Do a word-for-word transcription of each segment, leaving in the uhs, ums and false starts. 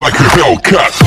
like a Hellcat.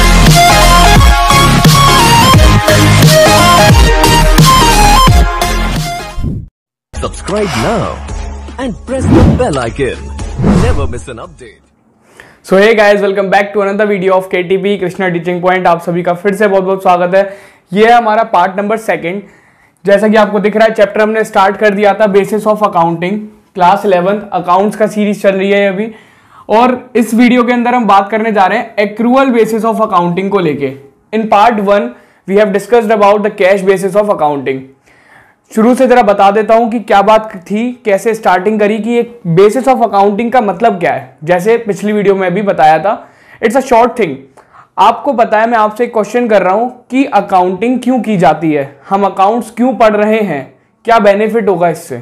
Subscribe now and press the bell icon. Never miss an update. So hey guys, welcome back to another video of KTP Krishna teaching point. आप सभी का फिर से बहुत बहुत स्वागत है। ये है हमारा पार्ट नंबर सेकंड। जैसा कि आपको दिख रहा है, चैप्टर हमने स्टार्ट कर दिया था basis of accounting, class eleventh accounts का सीरीज चल रही है अभी। और इस वीडियो के अंदर हम बात करने जा रहे हैं एक्रूअल बेसिस ऑफ अकाउंटिंग को लेके। In part one we have discussed about the cash basis of accounting. शुरू से जरा बता देता हूं कि क्या बात थी, कैसे स्टार्टिंग करी, कि एक बेसिस ऑफ अकाउंटिंग का मतलब क्या है। जैसे पिछली वीडियो में भी बताया था, इट्स अ शॉर्ट थिंग। आपको पता है, मैं आपसे एक क्वेश्चन कर रहा हूं कि अकाउंटिंग क्यों की जाती है, हम अकाउंट्स क्यों पढ़ रहे हैं, क्या बेनिफिट होगा इससे।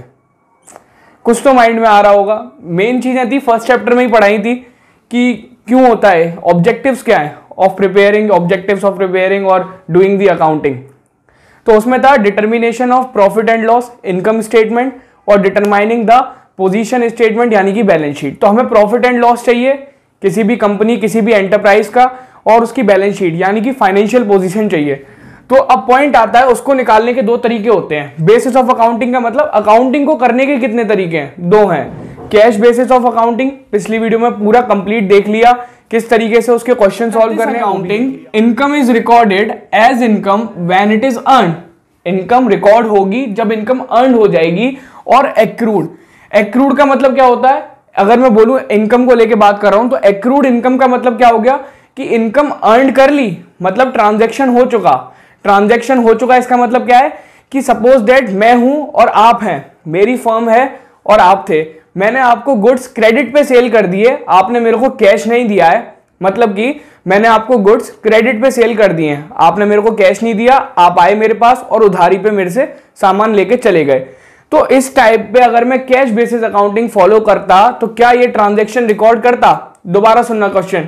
कुछ तो माइंड में आ रहा होगा। मेन चीजें थी फर्स्ट चैप्टर में ही पढ़ाई थी कि क्यों होता है, ऑब्जेक्टिव्स क्या है of preparing, objectives of preparing और डूइंग द अकाउंटिंग। तो उसमें था determination of profit and loss, income statement और डिटरमाइनिंग द पोजीशन स्टेटमेंट यानी कि बैलेंस शीट। तो हमें प्रॉफिट एंड लॉस चाहिए किसी भी कंपनी, किसी भी एंटरप्राइज का, और उसकी बैलेंस शीट यानी कि फाइनेंशियल पोजीशन चाहिए। तो अब पॉइंट आता है, उसको निकालने के दो तरीके होते हैं। बेसिस ऑफ अकाउंटिंग का मतलब अकाउंटिंग को करने के कितने तरीके हैं, दो हैं। कैश बेसिस ऑफ अकाउंटिंग पिछली वीडियो में पूरा कंप्लीट देख लिया, किस तरीके से उसके क्वेश्चन सॉल्व करने। Accounting income is recorded as income when it is earn. Income record होगी जब इनकम अर्न हो जाएगी। और एक्रूड, एक्रूड का मतलब क्या होता है, अगर मैं बोलूं इनकम को लेके बात कर रहा हूं तो एक्रूड इनकम का मतलब क्या हो गया कि इनकम अर्न कर ली, मतलब ट्रांजैक्शन हो चुका। ट्रांजैक्शन हो चुका इसका मतलब क्या है कि सपोज दैट मैं हूं और आप हैं, मेरी फर्म है और आप थे, मैंने आपको गुड्स क्रेडिट पे सेल कर दिए, आपने मेरे को कैश नहीं दिया है। मतलब कि मैंने आपको गुड्स क्रेडिट पे सेल कर दिए हैं, आपने मेरे को कैश नहीं दिया, आप आए मेरे पास और उधारी पे मेरे से सामान लेके चले गए। तो इस टाइप पे अगर मैं कैश बेसिस अकाउंटिंग फॉलो करता तो क्या ये ट्रांजैक्शन रिकॉर्ड करता। दोबारा सुनना क्वेश्चन,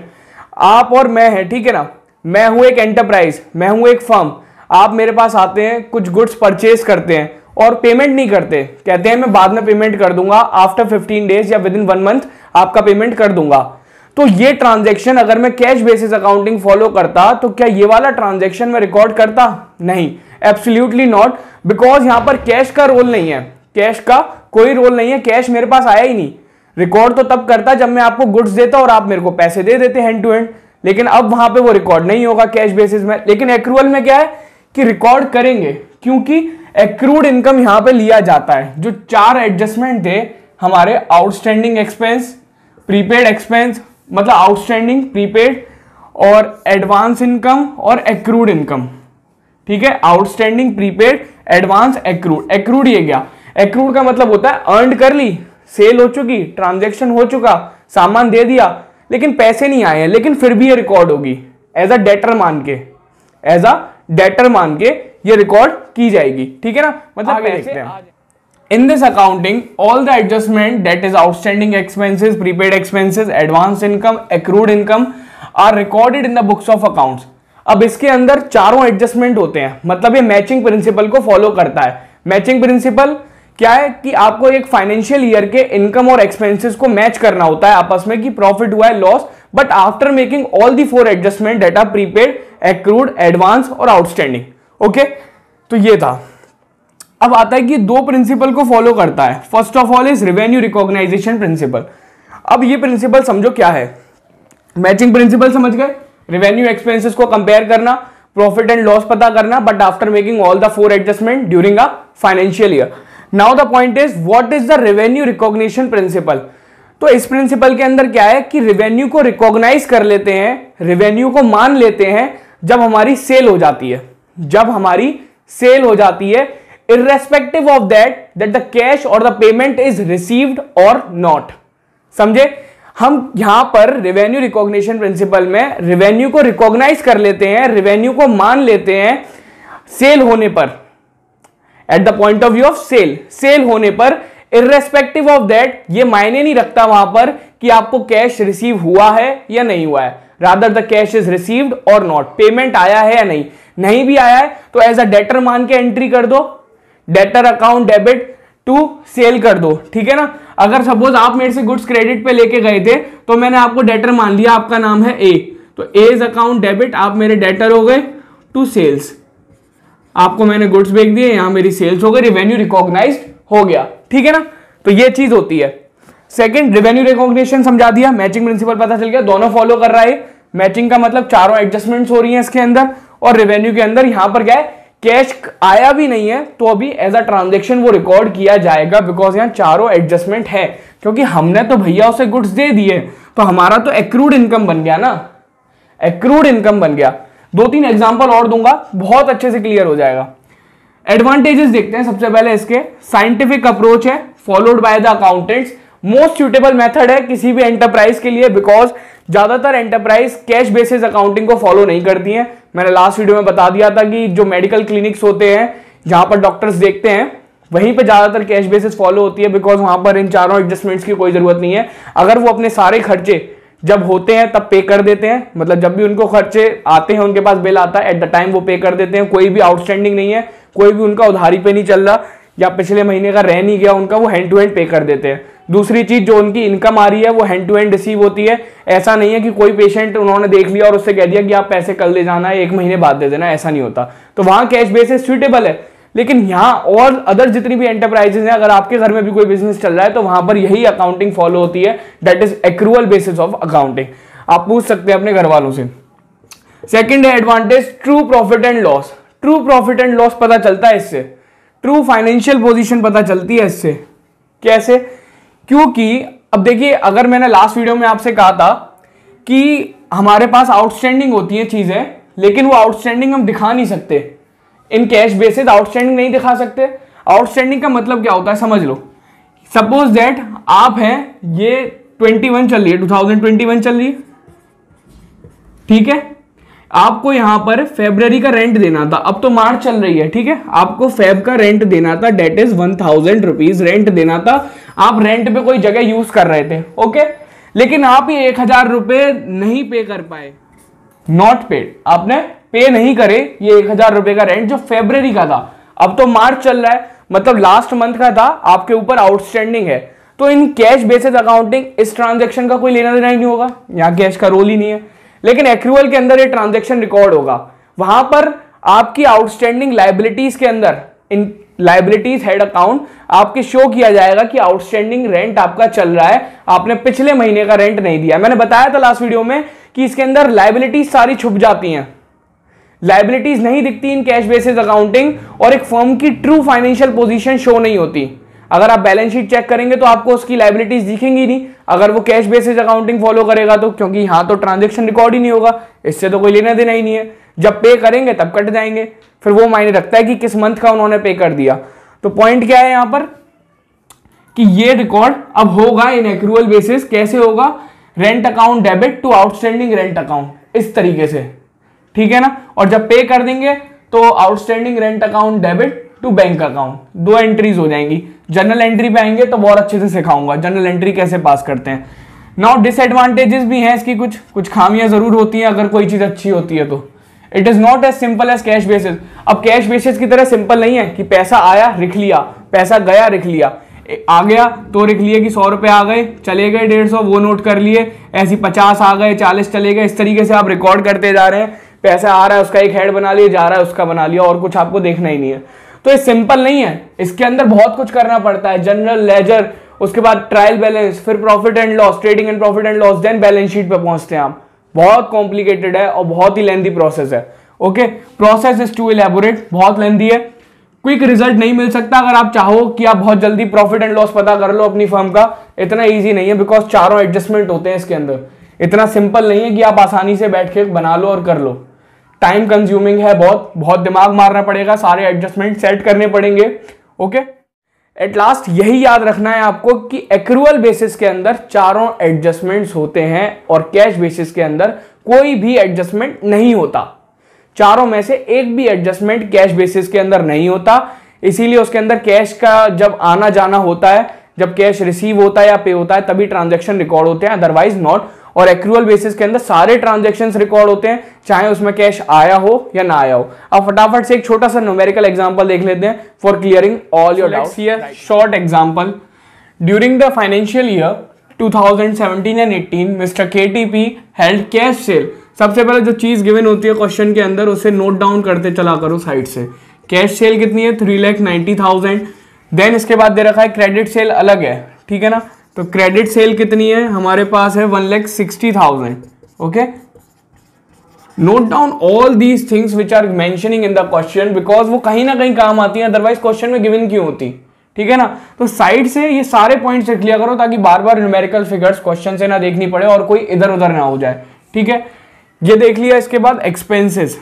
आप और मैं है, ठीक है ना, मैं हूं एक एंटरप्राइज, मैं हूं एक फर्म, आप मेरे पास आते हैं, कुछ गुड्स परचेज करते हैं और पेमेंट नहीं करते, कहते हैं मैं बाद में पेमेंट कर दूंगा, आफ्टर फिफ्टीन डेज या विद इन वन मंथ आपका पेमेंट कर दूंगा। तो ये ट्रांजैक्शन अगर मैं कैश बेसिस अकाउंटिंग फॉलो करता तो क्या ये वाला ट्रांजैक्शन मैं रिकॉर्ड करता? नहीं, एब्सोल्युटली नॉट, बिकॉज यहां पर कैश का रोल नहीं है, कैश का कोई रोल नहीं है, कैश मेरे पास आया ही नहीं। रिकॉर्ड तो तब करता जब मैं आपको गुड्स देता और आप मेरे को पैसे दे देते हैंड टू हैंड, लेकिन अब वहां पे वो रिकॉर्ड नहीं होगा कैश बेसिस में। लेकिन एक्रूअल में क्या है कि रिकॉर्ड करेंगे, क्योंकि एक्रूड इनकम यहां पे लिया जाता है। जो चार एडजस्टमेंट थे हमारे, आउटस्टैंडिंग एक्सपेंस, प्रीपेड एक्सपेंस मतलब आउटस्टैंडिंग, प्रीपेड और एडवांस इनकम और एक्रूड इनकम, ठीक है। Outstanding, prepaid, advance, accrued. Accrued ये गया, एक्रूड का मतलब होता है अर्न कर ली, सेल हो चुकी, ट्रांजैक्शन हो चुका, सामान दे दिया, लेकिन पैसे नहीं आए हैं, लेकिन फिर भी ये रिकॉर्ड होगी एज अ डेटर मान के, एज अ डेटर मान के ये रिकॉर्ड की जाएगी, ठीक है ना। मतलब आगे देखते हैं। In this accounting, all the adjustment that is outstanding expenses, prepaid expenses, advance income, accrued income are recorded in the books of accounts. अब इसके अंदर चारों एडजस्टमेंट होते हैं, मतलब ये मैचिंग प्रिंसिपल को फॉलो करता है। मैचिंग प्रिंसिपल क्या है कि आपको एक फाइनेंशियल ईयर के इनकम और एक्सपेंसेस को मैच करना होता है आपस में, कि प्रॉफिट हुआ है, loss, but after making all the four adjustment that are prepaid, accrued, advance और आउटस्टैंडिंग। ओके, तो ये था। अब आता है कि दो प्रिंसिपल को फॉलो करता है। First of all is revenue recognisation principle. अब ये प्रिंसिपल समझो क्या है, मैचिंग प्रिंसिपल समझ गए, रेवेन्यू एक्सपेंसेस को कंपेयर करना, प्रॉफिट एंड लॉस पता करना, but after making all the four adjustment during a financial year. Now the point is what is the revenue recognition principle. तो इस प्रिंसिपल के अंदर क्या है कि रेवेन्यू को रिकॉग्नाइज कर लेते हैं, रेवेन्यू को मान लेते हैं जब हमारी सेल हो जाती है, जब हमारी सेल हो जाती है, irrespective of that that the cash or the payment is received or not। समझे, हम यहां पर रेवेन्यू रिकॉग्निशन प्रिंसिपल में रेवेन्यू को रिकॉग्नाइज कर लेते हैं, रेवेन्यू को मान लेते हैं सेल होने पर, at the point of view of sale, sale होने पर irrespective of that, ये मायने नहीं रखता वहां पर कि आपको कैश रिसीव हुआ है या नहीं हुआ है, rather the cash is received और नॉट, पेमेंट आया है या नहीं, नहीं भी आया है तो एज अ डेटर मान के एंट्री कर दो, debtor account debit to sale कर दो, ठीक है ना। अगर सपोज आप मेरे से गुड्स क्रेडिट पे लेके गए थे तो मैंने आपको डेटर मान लिया, आपका नाम है ए, तो एज अकाउंट डेबिट, आप मेरे डेटर हो गए टू सेल्स, आपको मैंने गुड्स बेच दिए, यहां मेरी सेल्स हो गई, रेवेन्यू रिकॉग्नाइज्ड हो गया, ठीक है ना। तो ये चीज होती है। सेकंड, रेवेन्यू रिकॉग्निशन समझा दिया, मैचिंग प्रिंसिपल पता चल गया, दोनों फॉलो कर रहा है। मैचिंग का मतलब चारों एडजस्टमेंट्स हो रही हैं इसके अंदर, और रेवेन्यू के अंदर यहां पर क्या है, कैश आया भी नहीं है तो अभी एज अ ट्रांजेक्शन वो रिकॉर्ड किया जाएगा, बिकॉज यहां चारों एडजस्टमेंट है, क्योंकि हमने तो भैया उसे गुड्स दे दिए, तो हमारा तो एक्रूड इनकम बन गया ना, एक्रूड इनकम बन गया। दो तीन एग्जांपल और दूंगा, बहुत अच्छे से क्लियर हो जाएगा। एडवांटेजेस देखते हैं सबसे पहले इसके। साइंटिफिक अप्रोच है, followed by the accountants, most suitable method है किसी भी एंटरप्राइज के लिए, बिकॉज ज्यादातर एंटरप्राइज कैश बेसिस अकाउंटिंग को फॉलो नहीं करती हैं। मैंने लास्ट वीडियो में बता दिया था कि जो मेडिकल क्लिनिक्स होते हैं जहां पर डॉक्टर्स देखते हैं, वहीं पे ज्यादातर कैश बेसिस फॉलो होती है, बिकॉज वहां पर इन चारों एडजस्टमेंट्स की कोई जरूरत नहीं है। अगर वो अपने सारे खर्चे जब होते हैं तब पे कर देते हैं, मतलब जब भी उनको खर्चे आते हैं, उनके पास बिल आता है, एट द टाइम वो पे कर देते हैं, कोई भी आउटस्टैंडिंग नहीं है, कोई भी उनका उधारी पे नहीं चल रहा या पिछले महीने का रह नहीं गया उनका, वो हैंड टू हैंड पे कर देते हैं। दूसरी चीज, जो उनकी इनकम आ रही है वो हैंड टू हैंड रिसीव होती है। ऐसा नहीं है कि कोई पेशेंट उन्होंने देख लिया और उससे कह दिया कि आप पैसे कल दे जाना है, एक महीने बाद दे देना, ऐसा नहीं होता। तो वहां कैश बेसिस सुटेबल है। लेकिन यहाँ और अदर जितनी भी एंटरप्राइजेस हैं, अगर आपके घर में भी कोई बिजनेस चल रहा है तो वहां पर यही अकाउंटिंग फॉलो होती है, that is accrual basis of accounting. आप पूछ सकते हैं अपने घर वालों से। सेकंड है advantage, true profit and loss. True profit and loss पता चलता है इससे, ट्रू फाइनेंशियल पोजीशन पता चलती है इससे। कैसे? क्योंकि अब देखिए, अगर मैंने लास्ट वीडियो में आपसे कहा था कि हमारे पास आउटस्टैंडिंग होती है चीजें, लेकिन वो आउटस्टैंडिंग हम दिखा नहीं सकते इन कैश बेसिस, आउटस्टैंडिंग नहीं दिखा सकते। आउटस्टैंडिंग का मतलब क्या होता है समझ लो। सपोज दैट आप हैं, ये इक्कीस चल रही है, दो हज़ार इक्कीस चल रही है, ठीक है। आपको यहां पर फेब्रुअरी का रेंट देना था, अब तो मार्च चल रही है, ठीक है। आपको फेब का रेंट देना था, that is one thousand rupees rent देना था। आप रेंट पे कोई जगह यूज कर रहे थे, ओके, लेकिन आप ये एक हजार रुपए नहीं पे कर पाए, नॉट पेड, आपने पे नहीं करे ये एक हजार रुपए का रेंट जो फेब्रुअरी का था। अब तो मार्च चल रहा है, मतलब लास्ट मंथ का था, आपके ऊपर आउटस्टैंडिंग है। तो इन कैश बेसिस अकाउंटिंग इस ट्रांजेक्शन का कोई लेना देना ही नहीं होगा, यहां कैश का रोल ही नहीं है। लेकिन एक्रूअल के अंदर ये ट्रांजैक्शन रिकॉर्ड होगा, वहां पर आपकी आउटस्टैंडिंग लायबिलिटीज के अंदर, इन लायबिलिटीज हेड अकाउंट आपके शो किया जाएगा कि आउटस्टैंडिंग रेंट आपका चल रहा है, आपने पिछले महीने का रेंट नहीं दिया। मैंने बताया था लास्ट वीडियो में कि इसके अंदर लायबिलिटीज सारी छुप जाती हैं, लायबिलिटीज नहीं दिखती इन कैश बेसिस अकाउंटिंग, और एक फर्म की ट्रू फाइनेंशियल पोजीशन शो नहीं होती। अगर आप बैलेंस शीट चेक करेंगे तो आपको उसकी लायबिलिटीज दिखेंगी नहीं, अगर वो कैश बेसिस अकाउंटिंग फॉलो करेगा तो, क्योंकि यहां तो ट्रांजैक्शन रिकॉर्ड ही नहीं होगा, इससे तो कोई लेना देना ही नहीं है। जब पे करेंगे तब कट जाएंगे, फिर वो मायने रखता है कि किस मंथ का उन्होंने पे कर दिया। तो पॉइंट क्या है यहां पर कि ये रिकॉर्ड अब होगा इन एक्रूअल बेसिस। कैसे होगा? Rent account debit to outstanding rent account, इस तरीके से, ठीक है ना। और जब पे कर देंगे तो outstanding rent account debit to bank account, दो एंट्रीज हो जाएंगी। जनरल एंट्री पे आएंगे तो बहुत अच्छे से सिखाऊंगा जनरल एंट्री कैसे पास करते हैं। नाउ डिसएडवांटेजेस भी हैं इसकी, कुछ कुछ खामियां जरूर होती हैं अगर कोई चीज अच्छी होती है तो। It is not as simple as cash basis. अब कैश बेसिस की तरह सिंपल नहीं है कि पैसा आया रिख लिया, पैसा गया रिख लिया, आ गया तो रिख लिए कि सौ रुपए आ गए, चले गए डेढ़ सौ, वो नोट कर लिए, ऐसी पचास आ गए, चालीस चले गए, इस तरीके से आप रिकॉर्ड करते जा रहे हैं। पैसा आ रहा है उसका एक हेड बना लिया, जा रहा है उसका बना लिया, और कुछ आपको देखना ही नहीं है। तो ये सिंपल नहीं है, इसके अंदर बहुत कुछ करना पड़ता है। जनरल लेजर, उसके बाद ट्रायल बैलेंस, फिर profit and loss, trading and profit and loss, then balance sheet पे पहुंचते हैं आप। बहुत कॉम्प्लिकेटेड है और बहुत ही लेंथी प्रोसेस है। Okay, process is too elaborate, बहुत लेंथी है। क्विक रिजल्ट नहीं मिल सकता अगर आप चाहो कि आप बहुत जल्दी प्रॉफिट एंड लॉस पता कर लो अपनी फर्म का, इतना ईजी नहीं है, बिकॉज चारों एडजस्टमेंट होते हैं इसके अंदर। इतना सिंपल नहीं है कि आप आसानी से बैठ के बना लो और कर लो। टाइम कंज्यूमिंग है, बहुत बहुत दिमाग मारना पड़ेगा, सारे एडजस्टमेंट सेट करने पड़ेंगे। ओके, एट लास्ट यही याद रखना है आपको कि एक्रूअल बेसिस के अंदर चारों एडजस्टमेंट्स होते हैं और कैश बेसिस के अंदर कोई भी एडजस्टमेंट नहीं होता। चारों में से एक भी एडजस्टमेंट कैश बेसिस के अंदर नहीं होता, इसीलिए उसके अंदर कैश का जब आना जाना होता है, जब कैश रिसीव होता है या पे होता है, तभी ट्रांजैक्शन रिकॉर्ड होते हैं, अदरवाइज नॉट। और एक्रूअल बेसिस के अंदर सारे ट्रांजैक्शंस रिकॉर्ड होते हैं, चाहे उसमें कैश आया हो या ना आया हो। अब फटाफट से एक छोटा सा न्यूमेरिकल एग्जांपल देख लेते हैं for clearing all your doubts. Here short example, during the financial year two thousand seventeen and eighteen, Mister K T P held cash sale सबसे पहले जो चीज गिवन होती है क्वेश्चन के अंदर उसे नोट डाउन करते चला करो साइड से। कैश सेल कितनी है, three lakh ninety thousand. Then इसके बाद दे रखा है क्रेडिट सेल अलग है, ठीक है ना। तो क्रेडिट सेल कितनी है हमारे पास है one lakh sixty thousand. Okay, note down all these things which are mentioning in the question because वो कहीं ना कहीं काम आती है, अदरवाइज क्वेश्चन में गिवन क्यों होती, ठीक है ना। तो साइड से ये सारे पॉइंट्स लिख लिया करो ताकि बार बार न्यूमेरिकल फिगर्स क्वेश्चन से ना देखनी पड़े और कोई इधर उधर ना हो जाए, ठीक है। ये देख लिया। इसके बाद एक्सपेंसेस,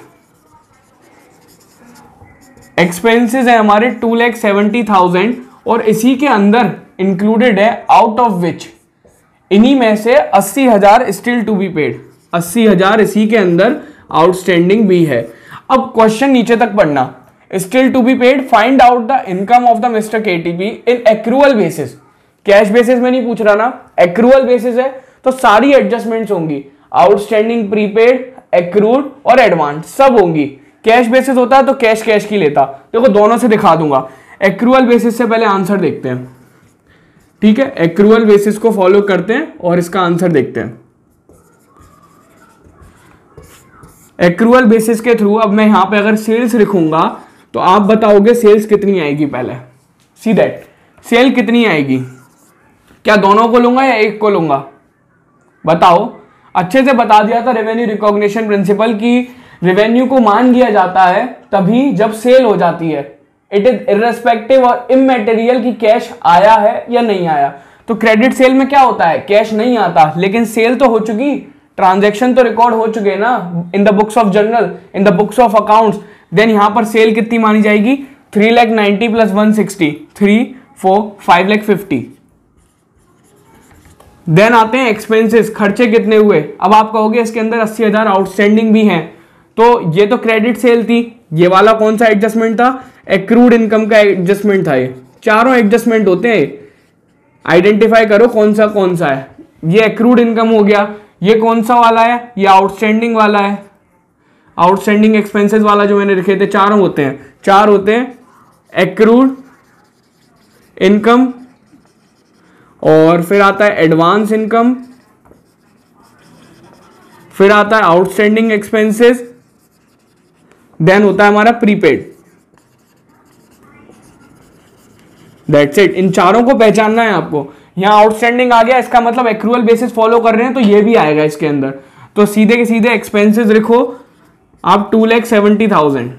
एक्सपेंसेस है हमारे टू लैख सेवेंटी थाउजेंड और इसी के अंदर इंक्लूडेड है आउट ऑफ विच, इन्हीं में से अस्सी हजार स्टिल टू बी पेड, अस्सी हजार इसी के अंदर आउटस्टैंडिंग भी है। अब क्वेश्चन नीचे तक पढ़ना, still to be paid, find out the income of the mister KTP in accrual basis. Cash basis में नहीं पूछ रहा ना, एक्रूअल बेसिस है तो सारी एडजस्टमेंट्स होंगी, आउटस्टैंडिंग, प्रीपेड, एक्रूड और एडवांस सब होंगी। कैश बेसिस होता है तो कैश कैश की लेता, देखो दोनों से दिखा दूंगा। एक्रूअल बेसिस से पहले आंसर देखते हैं, ठीक है। एक्रूअल बेसिस को फॉलो करते हैं और इसका आंसर देखते हैं। एक्रूअल बेसिस के थ्रू अब मैं यहां पे अगर सेल्स लिखूंगा तो आप बताओगे सेल्स कितनी आएगी। पहले सी दैट सेल कितनी आएगी, क्या दोनों को लूंगा या एक को लूंगा, बताओ। अच्छे से बता दिया था रेवेन्यू रिकॉग्निशन प्रिंसिपल की रेवेन्यू को मान लिया जाता है तभी जब सेल हो जाती है। इट इज इररेस्पेक्टिव और इमैटेरियल की कैश आया है या नहीं आया। तो क्रेडिट सेल में क्या होता है, कैश नहीं आता लेकिन सेल तो हो चुकी, ट्रांजैक्शन तो रिकॉर्ड हो चुके ना in the books of journal, in the books of accounts. Then यहां पर सेल कितनी मानी जाएगी, three lakh ninety plus one sixty, three four five lakh fifty. Then आते हैं एक्सपेंसेस, खर्चे कितने हुए। अब आप कहोगे इसके अंदर अस्सी हजार आउटस्टैंडिंग भी हैं, तो ये तो क्रेडिट सेल थी, ये वाला कौन सा एडजस्टमेंट था, एक्रूड इनकम का एडजस्टमेंट था। ये चारों एडजस्टमेंट होते हैं, आइडेंटिफाई करो कौन सा कौन सा है। ये एक्रूड इनकम हो गया, ये कौन सा वाला है, ये आउटस्टैंडिंग वाला है, आउटस्टैंडिंग एक्सपेंसेस वाला जो मैंने लिखे थे। चारों होते हैं, चार होते हैं, एक्रूड इनकम और फिर आता है एडवांस इनकम, फिर आता है आउटस्टैंडिंग एक्सपेंसेस, देन होता है हमारा प्रीपेड। That's it. इन चारों को पहचानना है आपको। यहां आउटस्टैंडिंग आ गया, इसका मतलब एक्रूअल बेसिस फॉलो कर रहे हैं तो ये भी आएगा इसके अंदर। तो सीधे के सीधे एक्सपेंसेस लिखो आप टू लैख सेवेंटी थाउजेंड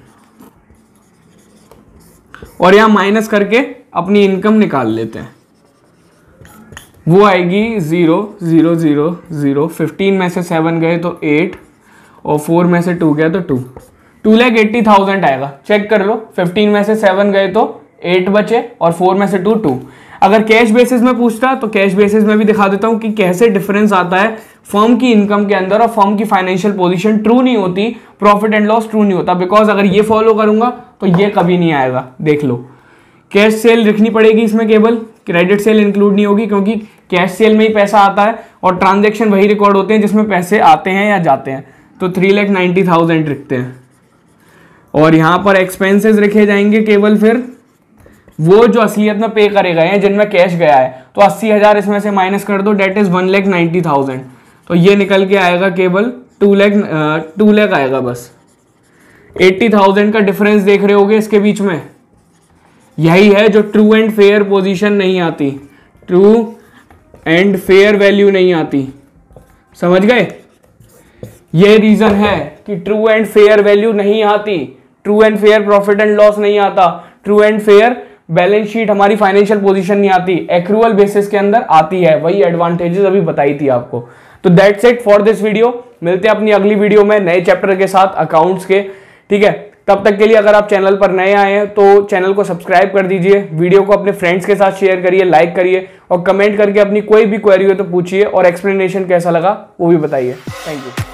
और यहां माइनस करके अपनी इनकम निकाल लेते हैं। वो आएगी zero zero zero zero, fifteen में से सेवन गए तो एट और फोर में से टू गया तो two, two lakh eighty thousand आएगा। चेक कर लो, फिफ्टीन में से सेवन गए तो एट बचे और फोर में से टू टू। अगर कैश बेसिस में पूछता तो कैश बेसिस में भी दिखा देता हूं कि कैसे डिफरेंस आता है फर्म की इनकम के अंदर और फर्म की फाइनेंशियल पोजीशन ट्रू नहीं होती, प्रॉफिट एंड लॉस ट्रू नहीं होता, बिकॉज अगर ये फॉलो करूंगा तो ये कभी नहीं आएगा। देख लो, कैश सेल लिखनी पड़ेगी इसमें, केवल क्रेडिट सेल इंक्लूड नहीं होगी क्योंकि कैश सेल में ही पैसा आता है और ट्रांजेक्शन वही रिकॉर्ड होते हैं जिसमें पैसे आते हैं या जाते हैं। तो थ्री लैख नाइन्टी थाउजेंड लिखते हैं और यहां पर एक्सपेंसेस लिखे जाएंगे केवल फिर वो जो असलियत में पे करे गए हैं जिनमें कैश गया है। तो अस्सी हजार इसमें से माइनस कर दो, debt is one lakh ninety thousand. तो ये निकल के आएगा केवल टू लैख टू लैख आएगा बस। एट्टी थाउजेंड का डिफरेंस देख रहे होगे इसके बीच में, यही है जो ट्रू एंड फेयर पोजीशन नहीं आती, ट्रू एंड फेयर वैल्यू नहीं आती। समझ गए, ये रीजन है कि ट्रू एंड फेयर वैल्यू नहीं आती, true and fair profit and loss नहीं आता, true and fair balance sheet हमारी फाइनेंशियल पोजीशन नहीं आती, एक्रूअल बेसिस के अंदर आती है। वही एडवांटेजेस अभी बताई थी आपको। तो that's it for this video. मिलते हैं अपनी अगली वीडियो में नए चैप्टर के साथ अकाउंट्स के, ठीक है। तब तक के लिए अगर आप चैनल पर नए आए हैं तो चैनल को सब्सक्राइब कर दीजिए, वीडियो को अपने फ्रेंड्स के साथ शेयर करिए, लाइक करिए और कमेंट करके अपनी कोई भी क्वेरी हो तो पूछिए और एक्सप्लेनेशन कैसा लगा वो भी बताइए। Thank you.